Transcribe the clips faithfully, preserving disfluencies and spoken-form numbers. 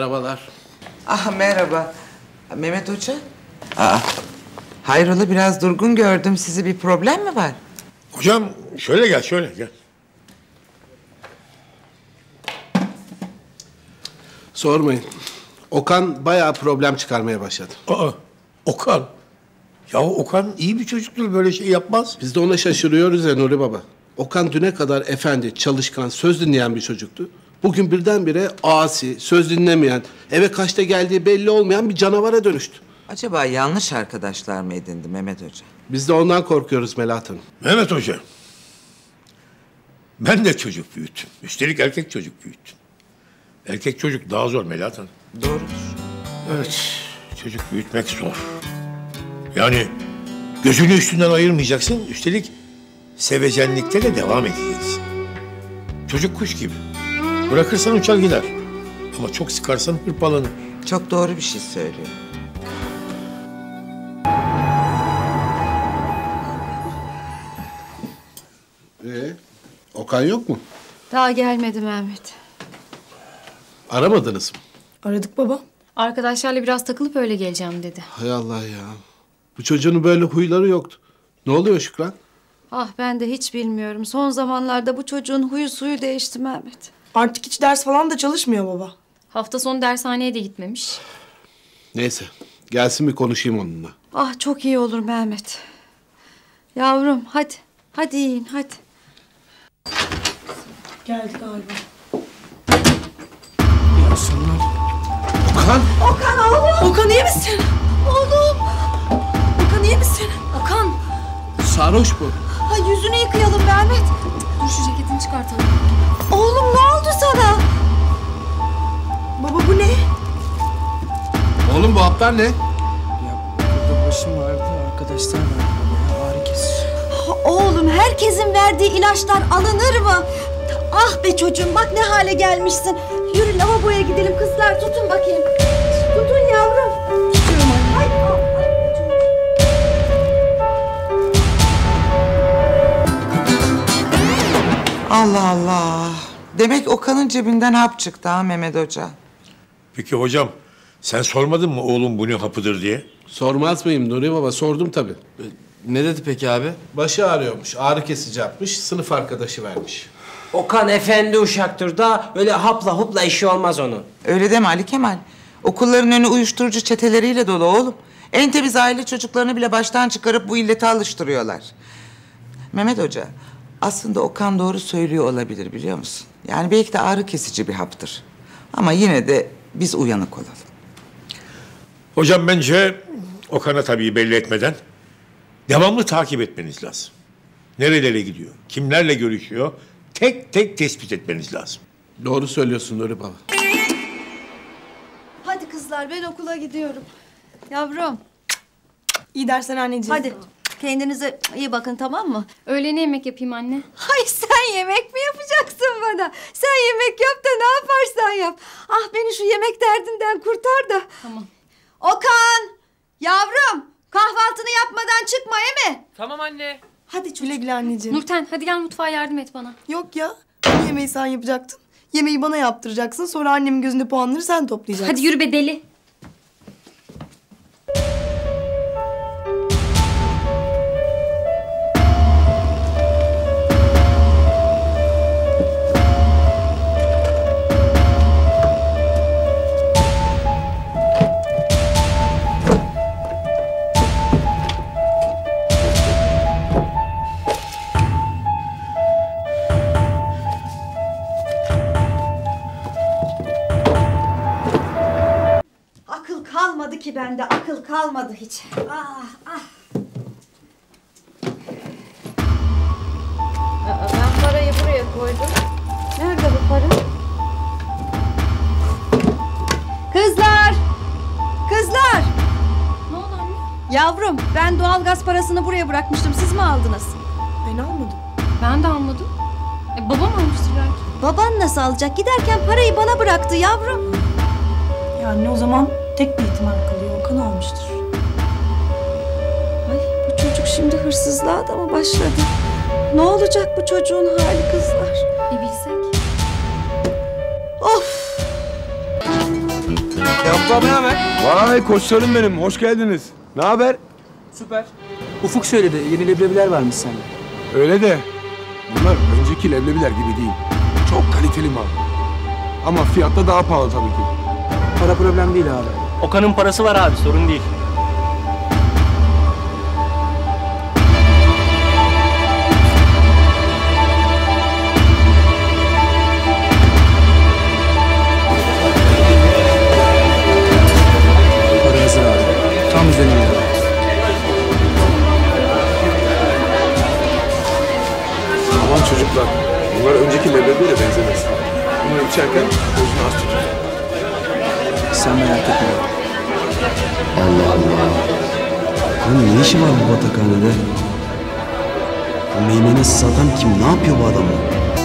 Merhabalar. Ah merhaba. Mehmet Hoca. Aa, hayrola biraz durgun gördüm sizi. Bir problem mi var? Hocam şöyle gel, şöyle gel. Sormayın. Okan bayağı problem çıkarmaya başladı. Aa, Okan. Ya Okan iyi bir çocuktur, böyle şey yapmaz. Biz de ona şaşırıyoruz ya Nuri Baba. Okan düne kadar efendi, çalışkan, söz dinleyen bir çocuktu. Bugün birdenbire asi, söz dinlemeyen, eve kaçta geldiği belli olmayan bir canavara dönüştü. Acaba yanlış arkadaşlar mı edindi Mehmet Hoca? Biz de ondan korkuyoruz Melahat Hanım. Mehmet Hoca. Ben de çocuk büyüttüm. Üstelik erkek çocuk büyüttüm. Erkek çocuk daha zor Melahat Hanım. Doğrudur. Evet, çocuk büyütmek zor. Yani gözünü üstünden ayırmayacaksın, üstelik sevecenlikte de devam edeceksin. Çocuk kuş gibi. Bırakırsan uçar gider. Ama çok sıkarsan hırpalanır. Çok doğru bir şey söylüyor. Ee, Okan yok mu? Daha gelmedi Mehmet. Aramadınız mı? Aradık baba. Arkadaşlarla biraz takılıp öyle geleceğim dedi. Hay Allah ya. Bu çocuğun böyle huyları yoktu. Ne oluyor Şükran? Ah ben de hiç bilmiyorum. Son zamanlarda bu çocuğun huyu suyu değişti Mehmet. Artık hiç ders falan da çalışmıyor baba. Hafta sonu dershaneye de gitmemiş. Neyse. Gelsin bir konuşayım onunla. Ah çok iyi olur Mehmet. Yavrum hadi. Hadi yiyin hadi. Geldi galiba. Okan! Okan oğlum! Okan iyi misin? Oğlum! Okan iyi misin? Okan. Sarhoş bu. Ha, yüzünü yıkayalım Mehmet. Dur şu ceketini çıkartalım. Oğlum ne oldu sana? Baba bu ne? Oğlum bu haplar ne? Ya burada başım vardı, arkadaşlar verdi bana. Ağrı kesici. Oğlum herkesin verdiği ilaçlar alınır mı? Ah be çocuğum bak ne hale gelmişsin. Yürü lavaboya gidelim kızlar tutun bakayım. Tutun yavrum. Tutuyorum anne. Ay, ay, ay. Allah Allah. Demek Okan'ın cebinden hap çıktı ha Mehmet Hoca. Peki hocam, sen sormadın mı oğlum bu ne hapıdır diye? Sormaz mıyım Nuri Baba? Sordum tabii. Ne dedi peki abi? Başı ağrıyormuş, ağrı kesici yapmış, sınıf arkadaşı vermiş. Okan efendi uşaktır da öyle hapla hupla işi olmaz onun. Öyle deme Ali Kemal. Okulların önü uyuşturucu çeteleriyle dolu oğlum. En temiz aile çocuklarını bile baştan çıkarıp bu illete alıştırıyorlar. Mehmet Hoca, aslında Okan doğru söylüyor olabilir biliyor musun? Yani belki de ağrı kesici bir haptır. Ama yine de biz uyanık olalım. Hocam bence Okan'a tabii belli etmeden devamlı takip etmeniz lazım. Nerelere gidiyor, kimlerle görüşüyor, tek tek tespit etmeniz lazım. Doğru söylüyorsun Nuri Baba. Hadi kızlar ben okula gidiyorum. Yavrum İyi dersler anneciğim. Hadi kendinize iyi bakın tamam mı? öğlene yemek yapayım anne. Hay sen yemek mi yapacaksın bana? Sen yemek yap da ne yaparsan yap. Ah beni şu yemek derdinden kurtar da. Tamam. Okan! Yavrum! Kahvaltını yapmadan çıkma he mi? Tamam anne. Hadi çocuğum. Güle güle anneciğim. Nurten hadi gel mutfağa yardım et bana. Yok ya. Yemeği sen yapacaktın. Yemeği bana yaptıracaksın. Sonra annemin gözünde puanları sen toplayacaksın. Hadi yürü be deli. Akıl kalmadı ki bende. Akıl kalmadı hiç. Ah ah. Aa, ben parayı buraya koydum. Nerede bu para? Kızlar! Kızlar! Ne oldu anne? Yavrum ben doğalgaz parasını buraya bırakmıştım. Siz mi aldınız? Ben almadım. Ben de almadım. E, babam almıştır belki. Baban nasıl alacak? Giderken parayı bana bıraktı yavrum. Yani o zaman tek bir ihtimal kalıyor. Okan almıştır. Ay bu çocuk şimdi hırsızlığa da mı başladı? Ne olacak bu çocuğun hali kızlar? Bir bilsek. Of! Ufuk abi ne haber? Vay koçlarım benim, hoş geldiniz. Ne haber? Süper. Ufuk söyledi, yeni leblebiler varmış sende. Öyle de bunlar önceki leblebiler gibi değil. Çok kaliteli mal. Ama fiyatta daha pahalı tabii ki. Para problem değil abi. Okan'ın parası var abi, sorun değil. Para hazır abi. Tam üzerine. Aman çocuklar, bunlar önceki leblebiyle benzemez. Bunu içerken gözünü az tutun. Sen merak etme. Allah Allah. Bunun ne işi var bu batakhanede? Bu meymenesi satan kim? Ne yapıyor bu adam?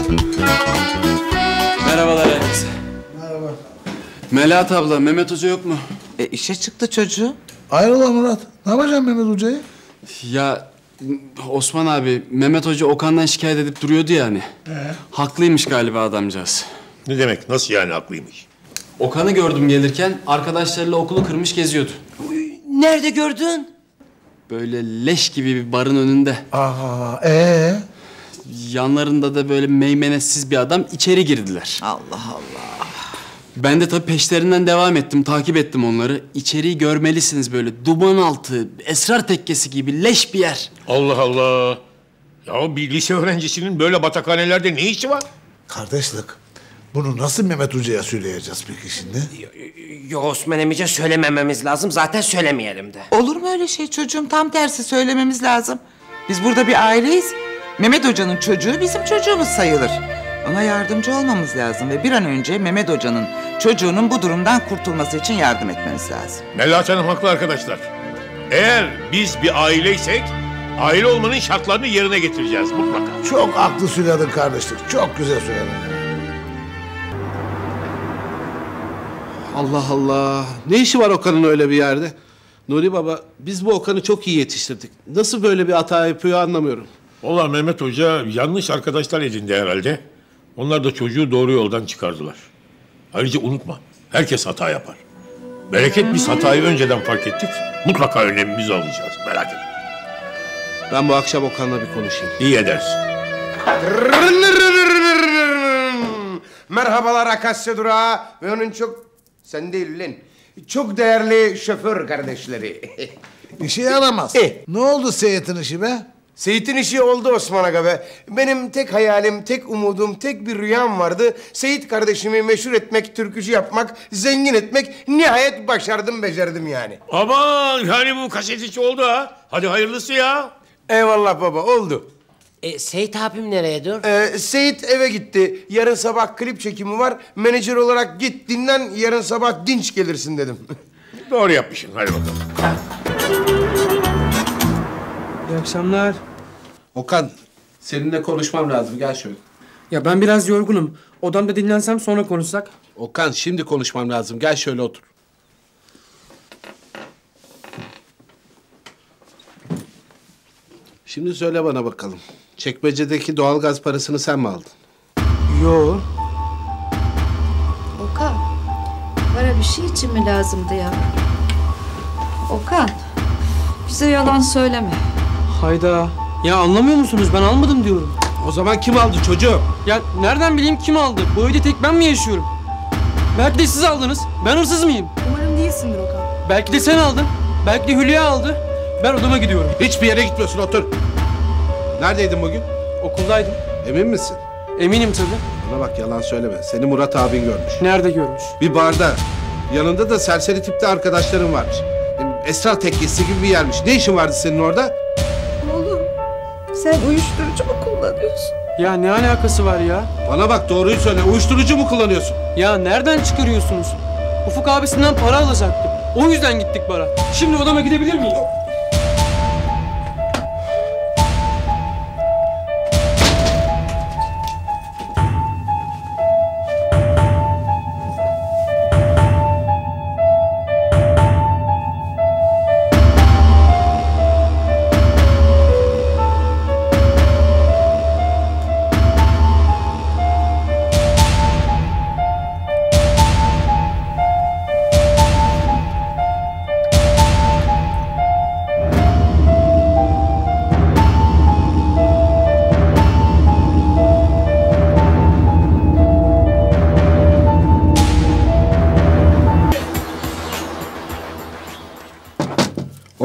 Merhabalar herkese. Merhaba. Melahat abla, Mehmet Hoca yok mu? E işe çıktı çocuğu. Hayrola Murat? Ne yapacaksın Mehmet Hoca'yı? Ya Osman abi, Mehmet Hoca Okan'dan şikayet edip duruyordu ya hani. Ee? Haklıymış galiba adamcağız. Ne demek? Nasıl yani haklıymış? Okan'ı gördüm gelirken arkadaşlarıyla okulu kırmış geziyordu. Nerede gördün? Böyle leş gibi bir barın önünde. Aa, ee? Yanlarında da böyle meymenetsiz bir adam içeri girdiler. Allah Allah. Ben de tabii peşlerinden devam ettim, takip ettim onları. İçeriği görmelisiniz böyle duman altı, esrar tekkesi gibi leş bir yer. Allah Allah. Ya bir lise öğrencisinin böyle batakhanelerde ne işi var? Kardeşlik, bunu nasıl Mehmet Hoca'ya söyleyeceğiz peki şimdi? Yok Osman emice söylemememiz lazım. Zaten söylemeyelim de. Olur mu öyle şey çocuğum? Tam tersi söylememiz lazım. Biz burada bir aileyiz. Mehmet Hoca'nın çocuğu bizim çocuğumuz sayılır. Ona yardımcı olmamız lazım ve bir an önce Mehmet Hoca'nın çocuğunun bu durumdan kurtulması için yardım etmemiz lazım. Melahat Hanım haklı arkadaşlar. Eğer biz bir aileysek, aile olmanın şartlarını yerine getireceğiz mutlaka. Çok haklı söyledin kardeşlik, çok güzel söyledin. Allah Allah. Ne işi var Okan'ın öyle bir yerde? Nuri Baba, biz bu Okan'ı çok iyi yetiştirdik. Nasıl böyle bir hata yapıyor anlamıyorum. Vallahi Mehmet Hoca yanlış arkadaşlar edindi herhalde. Onlar da çocuğu doğru yoldan çıkardılar. Ayrıca unutma, herkes hata yapar. Bereket biz hatayı önceden fark ettik. Mutlaka önlemimizi alacağız, merak etme. Ben bu akşam Okan'la bir konuşayım. İyi edersin. Merhabalar Akasya Durağı ve onun çok... Sen değil lan. Çok değerli şoför kardeşleri. İşe yaramaz. E? Ne oldu Seyit'in işi be? Seyit'in işi oldu Osman Aga be. Benim tek hayalim, tek umudum, tek bir rüyam vardı. Seyit kardeşimi meşhur etmek, türkücü yapmak, zengin etmek. Nihayet başardım, becerdim yani. Aman yani bu kaset işi oldu ha. Hadi hayırlısı ya. Eyvallah baba, oldu. E, Seyit abim nereye dur? Ee, Seyit eve gitti. Yarın sabah klip çekimi var. Menajer olarak git dinlen, yarın sabah dinç gelirsin dedim. Doğru yapmışsın, hadi bakalım. İyi akşamlar. Okan, seninle konuşmam lazım. Gel şöyle. Ya ben biraz yorgunum. Odamda dinlensem sonra konuşsak. Okan, şimdi konuşmam lazım. Gel şöyle otur. Şimdi söyle bana bakalım. Çekmecedeki doğalgaz parasını sen mi aldın? Yo. Okan, para bir şey için mi lazımdı ya? Okan, bize yalan söyleme. Hayda. Ya anlamıyor musunuz? Ben almadım diyorum. O zaman kim aldı çocuğum? Ya nereden bileyim kim aldı? Bu evde tek ben mi yaşıyorum? Belki de siz aldınız. Ben hırsız mıyım? Umarım değilsindir Okan. Belki de sen aldın. Belki de Hülya aldı. Ben odama gidiyorum. Hiçbir yere gitmiyorsun, otur. Neredeydin bugün? Okuldaydım. Emin misin? Eminim tabii. Bana bak, yalan söyleme. Seni Murat abin görmüş. Nerede görmüş? Bir barda. Yanında da serseri tipte arkadaşların varmış. Esrar tekkesi gibi bir yermiş. Ne işin vardı senin orada? Oğlum, sen uyuşturucu mu kullanıyorsun? Ya ne alakası var ya? Bana bak, doğruyu söyle. Uyuşturucu mu kullanıyorsun? Ya nereden çıkarıyorsunuz? Ufuk abisinden para alacaktı. O yüzden gittik bara. Şimdi odama gidebilir miyim?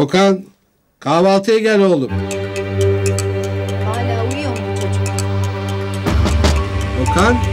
Okan, kahvaltıya gel oğlum. Hala uyuyor mu çocuk? Okan.